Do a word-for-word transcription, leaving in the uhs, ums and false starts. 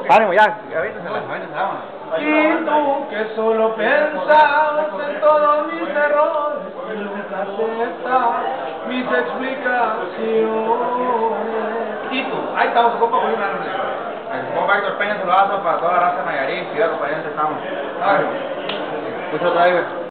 Ánimo, ya, avíntensela, avíntensela, vámonos. Y tú que solo pensabas en todos mis errores y nunca aceptas mis explicaciones. Y tú, ahí estamos, compa Julián Álvarez. El compa Héctor Peña, saludazo para toda la raza de Nayarit, Ciudad Compañente, estamos. Mucho trae,